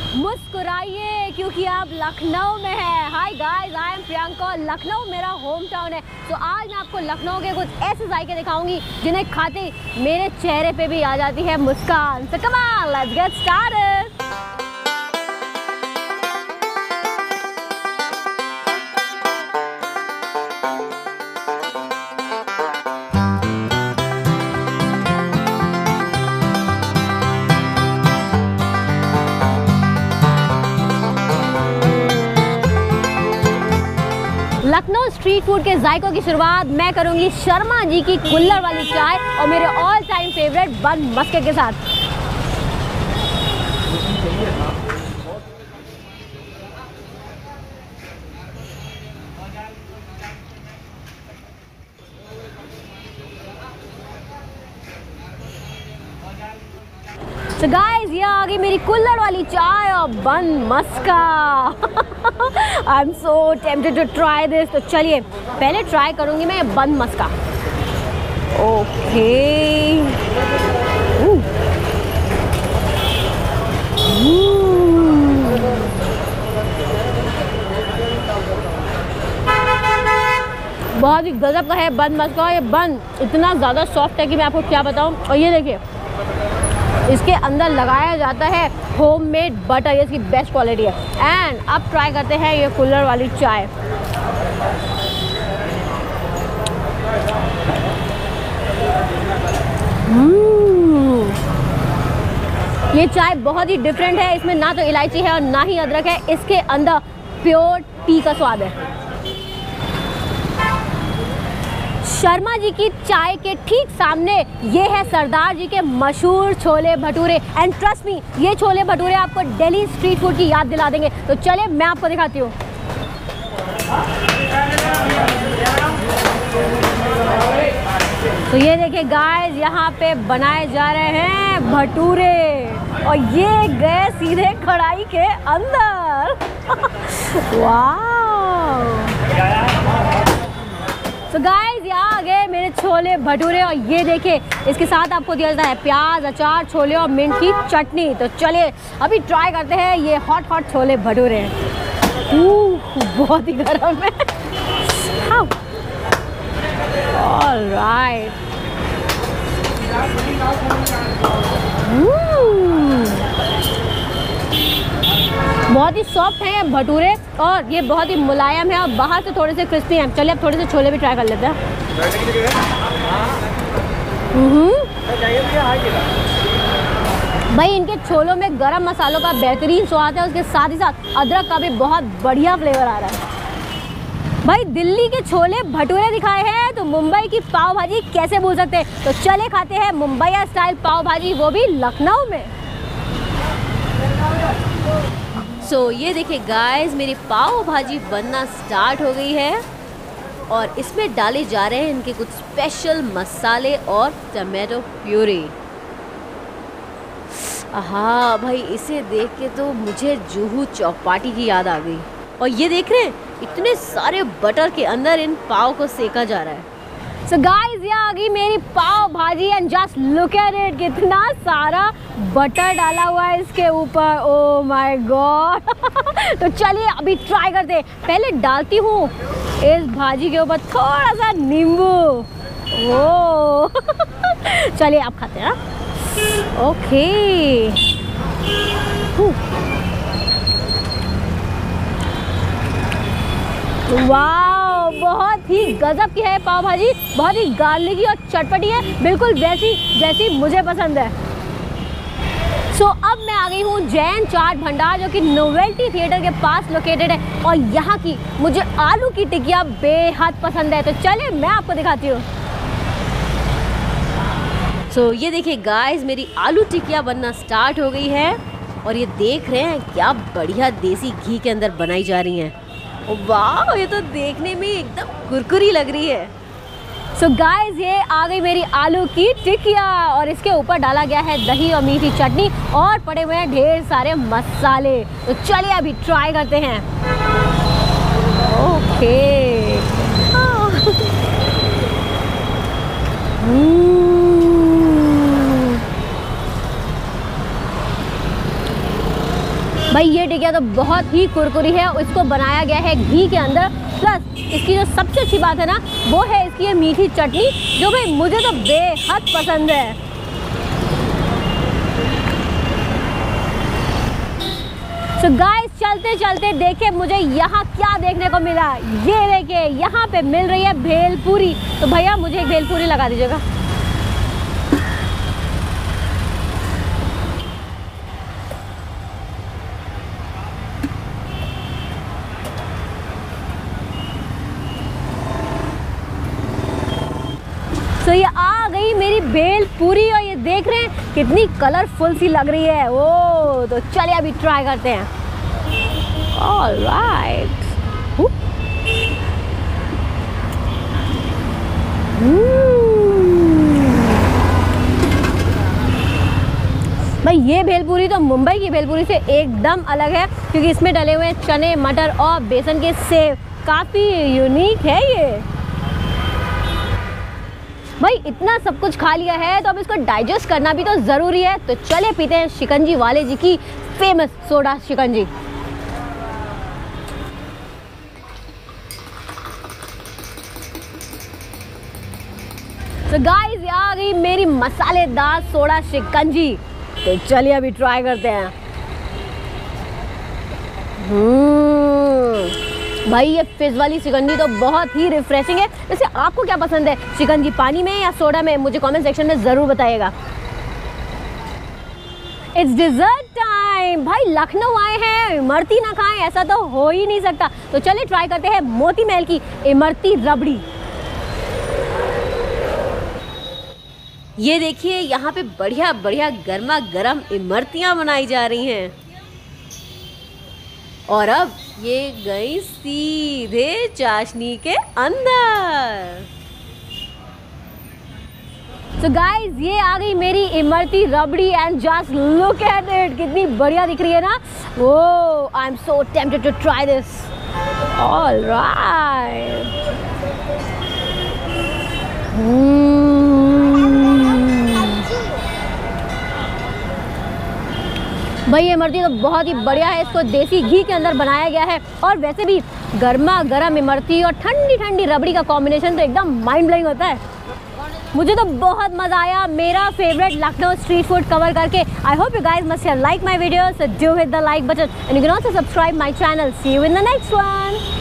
मुस्कुराइए क्योंकि आप लखनऊ में हैं। Hi guys, I am Priyanka. Lucknow मेरा होम टाउन है। तो आज मैं आपको लखनऊ के कुछ ऐसे जायके दिखाऊंगी जिन्हें खाते ही मेरे चेहरे पे भी आ जाती है मुस्कान। So come on, let's get started. Lucknow street food के जायकों की शुरुआत मैं करूंगी शर्मा जी की कुल्हड़ वाली चाय और मेरे ऑल टाइम फेवरेट बन मस्के के साथ। So guys, ये आ गई मेरी कुल्हड़ वाली चाय और bun maska. I am so tempted to try this. तो चलिए पहले ट्राई करूंगी मैं बन मस्का। ओके, बहुत ही गजब का है बन मस्का। ये बन इतना ज़्यादा सॉफ्ट है कि मैं आपको क्या बताऊं। और ये देखिए, इसके अंदर लगाया जाता है होममेड बटर। ये इसकी बेस्ट क्वालिटी है। एंड अब ट्राई करते हैं ये कुल्हड़ वाली चाय। ये चाय बहुत ही डिफरेंट है। इसमें ना तो इलायची है और ना ही अदरक है। इसके अंदर प्योर टी का स्वाद है। शर्मा जी की चाय के ठीक सामने ये है सरदार जी के मशहूर chole bhature. And trust me, ये छोले भटूरे आपको दिल्ली स्ट्रीट फूड की याद दिला देंगे। तो चलिए मैं आपको दिखाती हूँ। तो ये देखिए गाइस, यहाँ पे बनाए जा रहे हैं भटूरे और ये गए सीधे कढ़ाई के अंदर। वाह। तो गाइस, यहाँ आ गए मेरे छोले भटूरे और ये देखिए इसके साथ आपको दिया जाता है प्याज, अचार, छोले और मिंट की चटनी। तो चलिए अभी ट्राई करते हैं ये हॉट हॉट छोले भटूरे। बहुत ही गर्म है। ऑलराइट। बहुत ही सॉफ्ट हैं भटूरे और ये बहुत ही मुलायम है और बाहर से थोड़े से क्रिस्पी हैं। चलिए अब थोड़े से छोले भी ट्राई कर लेते हैं। भाई इनके छोलों में गरम मसालों का बेहतरीन स्वाद है। उसके साथ ही साथ अदरक का भी बहुत बढ़िया फ्लेवर आ रहा है। भाई दिल्ली के छोले भटूरे दिखाए हैं तो मुंबई की पाव भाजी कैसे भूल सकते हैं। तो चले खाते हैं मुंबई स्टाइल पाव भाजी, वो भी लखनऊ में। ये देखिए गाइस, मेरी पाव भाजी बनना स्टार्ट हो गई है और इसमें डाले जा रहे हैं इनके कुछ स्पेशल मसाले और टमाटो प्यूरी। हाँ भाई, इसे देख के तो मुझे जुहू चौपाटी की याद आ गई। और ये देख रहे हैं, इतने सारे बटर के अंदर इन पाव को सेका जा रहा है। So guys, ये आ गई मेरी pav bhaji and just look at it, कितना सारा बटर डाला हुआ है इसके ऊपर। Oh my god. तो चलिए अभी ट्राई करते हैं। पहले डालती हूँ इस भाजी के ऊपर थोड़ा सा नींबू। ओह चलिए अब खाते हैं। ओके, वाह, बहुत ही गजब की है पाव भाजी। बहुत ही गार्लिकी और चटपटी है, बिल्कुल वैसी जैसी मुझे पसंद है। अब मैं आ गई हूँ जैन चाट भंडार, जो कि नोवेल्टी थिएटर के पास लोकेटेड है और यहाँ की मुझे आलू की टिकिया बेहद पसंद है। तो चलिए मैं आपको दिखाती हूँ। ये देखिए गाइस, मेरी आलू टिकिया बनना स्टार्ट हो गई है और ये देख रहे हैं क्या बढ़िया देसी घी के अंदर बनाई जा रही हैं। वाह, ये तो देखने में एकदम कुरकुरी लग रही है। गाइस, ये आ गई मेरी आलू की टिकिया और इसके ऊपर डाला गया है दही और मीठी चटनी और पड़े हुए हैं ढेर सारे मसाले। तो चलिए अभी ट्राई करते हैं। ओके, भाई ये टिकिया तो बहुत ही कुरकुरी है, इसको बनाया गया है घी के अंदर। प्लस इसकी जो सबसे अच्छी बात है ना, वो है इसकी ये मीठी चटनी, जो भाई मुझे तो बेहद पसंद है। तो गाइस चलते चलते देखे मुझे यहाँ क्या देखने को मिला। ये देखिए यहाँ पे मिल रही है भेलपूरी। तो भैया मुझे एक भेलपूरी लगा दीजिएगा। तो ये आ गई मेरी भेलपूरी, और ये देख रहे हैं कितनी कलरफुल सी लग रही है। ओ तो चलिए अभी ट्राई करते हैं। ऑलराइट। भाई ये भेलपूरी तो मुंबई की भेलपूरी से एकदम अलग है, क्योंकि इसमें डले हुए चने, मटर और बेसन के सेव। काफ़ी यूनिक है ये। भाई इतना सब कुछ खा लिया है तो अब इसको डाइजेस्ट करना भी तो ज़रूरी है। तो चले पीते हैं शिकंजी वाले जी की फेमस सोडा शिकंजी। तो गाइस ये आ गई मेरी मसालेदार सोडा शिकंजी। तो चलिए अभी ट्राई करते हैं। भाई ये फिश वाली शिकंजी तो बहुत ही रिफ्रेशिंग है। वैसे आपको क्या पसंद है, शिकंजी पानी में या सोडा में? मुझे कमेंट सेक्शन में ज़रूर बताइएगा। It's dessert time. भाई लखनऊ आए हैं, इमरती ना खाएं ऐसा तो हो ही नहीं सकता। तो चलिए ट्राई करते हैं मोती महल की इमरती रबड़ी। ये देखिए यहाँ पे बढ़िया बढ़िया गर्मा गर्म इमरतियाँ बनाई जा रही हैं, और अब ये गई सीधे चाशनी के अंदर। तो गाइज ये आ गई मेरी imarti rabri, and just look at it, कितनी बढ़िया दिख रही है ना। Oh I am so tempted to try this. Alright. भाई ये इमरती तो बहुत ही बढ़िया है। इसको देसी घी के अंदर बनाया गया है, और वैसे भी गर्मा गर्म इमरती और ठंडी ठंडी रबड़ी का कॉम्बिनेशन तो एकदम माइंड ब्लोइंग होता है। मुझे तो बहुत मज़ा आया मेरा favourite Lucknow street food cover करके। I hope you guys must have like my video, so do hit the like button and you can also subscribe my channel. See you in the next one.